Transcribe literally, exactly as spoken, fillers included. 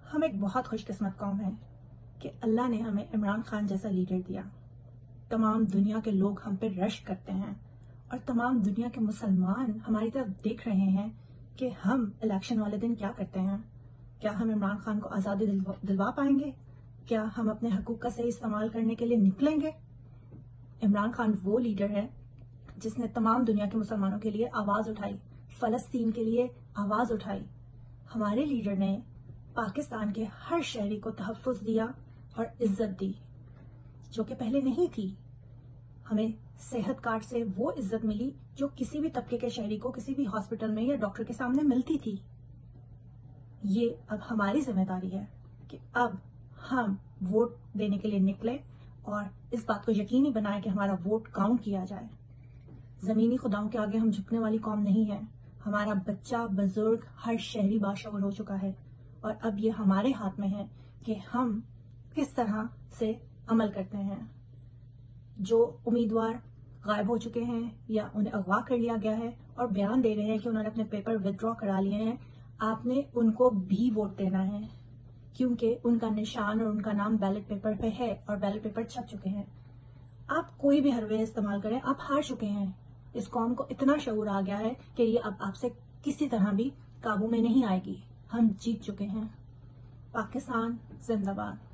ہم ایک بہت خوش قسمت قوم ہیں کہ اللہ نے ہمیں عمران خان جیسا لیڈر دیا. تمام دنیا کے لوگ ہم پہ رش کرتے ہیں اور تمام دنیا کے مسلمان ہماری طرف دیکھ رہے ہیں کہ ہم الیکشن والے دن کیا کرتے ہیں. کیا ہم عمران خان کو آزادی دلوا پائیں گے؟ کیا ہم اپنے حقوق کا صحیح استعمال کرنے کے لیے نکلیں گے؟ عمران خان وہ لیڈر ہے جس نے تمام دنیا کے مسلمانوں کے لیے آواز اٹھائی، فلسطین کے لیے آواز اٹھائی. ہمارے لیڈر نے پاکستان کے ہر شہری کو تحفظ دیا اور عزت دی جو کہ پہلے نہیں تھی. ہمیں صحت کارڈ سے وہ عزت ملی جو کسی بھی طبقے کے شہری کو کسی بھی ہاسپٹل میں یا ڈاکٹر کے سامنے ملتی تھی. یہ اب ہماری ذمہ داری ہے کہ اب ہم ووٹ دینے کے لیے نکلے اور اس بات کو یقینی بنائیں کہ ہمارا ووٹ کاؤنٹ کیا جائے. زمینی خداؤں کے آگے ہم جھکنے والی قوم نہیں ہے. ہمارا بچہ، بزرگ، ہر شہری باشعور ہو چکا ہے اور اب یہ ہمارے ہاتھ میں ہے کہ ہم کس طرح سے عمل کرتے ہیں. جو امیدوار غائب ہو چکے ہیں یا انہیں اغوا کر لیا گیا ہے اور بیان دے رہے ہیں کہ انہوں نے اپنے پیپر ودرا کرا لیے ہیں، آپ نے ان کو بھی ووٹ دینا ہے کیونکہ ان کا نشان اور ان کا نام بیلٹ پیپر پہ ہے اور بیلٹ پیپر چھپ چکے ہیں. آپ کوئی بھی حروے استعمال کریں، آپ ہار چکے ہیں. اس قوم کو اتنا شعور آ گیا ہے کہ یہ اب آپ سے کسی طرح بھی قابو میں نہیں آئے گی. ہم جیت چکے ہیں. پاکستان زندہ باد.